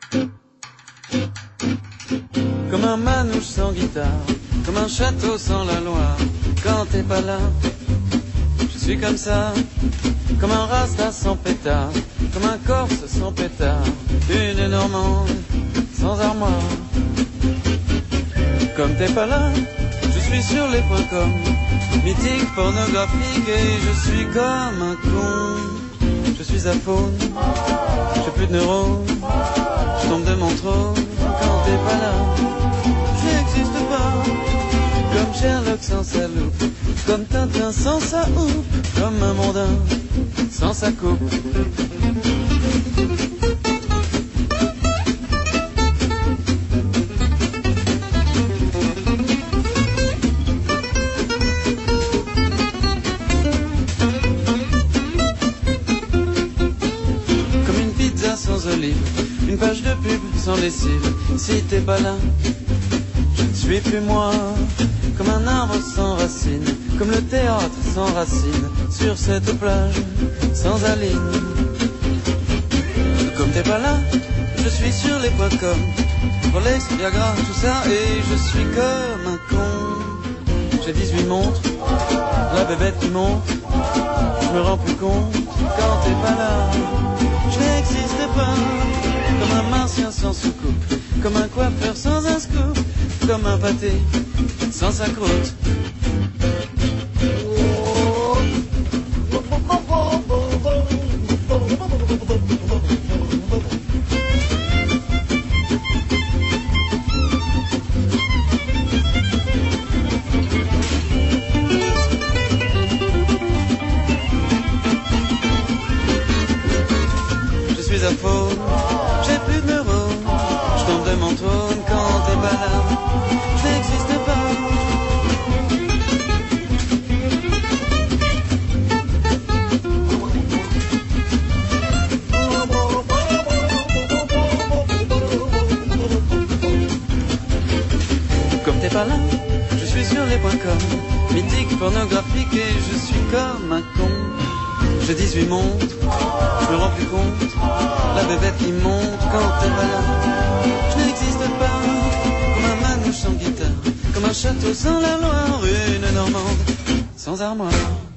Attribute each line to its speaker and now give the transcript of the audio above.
Speaker 1: Comme un manouche sans guitare, comme un château sans la Loire. Quand t'es pas là, je suis comme ça. Comme un rasta sans pétard, comme un corse sans pétard. Une Normande sans armoire. Comme t'es pas là, je suis sur les points com, mythique, pornographique, et je suis comme un con. Je suis aphone, j'ai plus de neurones, je tombe de mon trône. Quand t'es pas là, je n'existe pas. Comme Sherlock sans sa loupe, comme Tintin sans sa houppe, comme un mondain sans sa coupe. Sans olive, une page de pub sans lessive. Si t'es pas là, je ne suis plus moi. Comme un arbre sans racines, comme le théâtre sans racines, sur cette plage sans aline. Comme t'es pas là, je suis sur les points com, Rolex, Viagra, tout ça, et je suis comme un con. J'ai 18 montres, la bébête qui monte, je me rends plus compte. Quand t'es pas là, je n'existe pas. Comme un martien sans soucoupe, comme un coiffeur sans un scoop, comme un pâté sans sa croûte. J'ai plus de neurones, je tombe de mon trône. Quand t'es pas là, je n'existe pas. Comme t'es pas là, je suis sur les points com, mythique, pornographique, et je suis comme un con. J'ai 18 montres, je me rends plus compte. La bébête qui monte quand t'es pas là, je n'existe pas. Comme un manouche sans guitare, comme un château sans la Loire, une Normande sans armoire.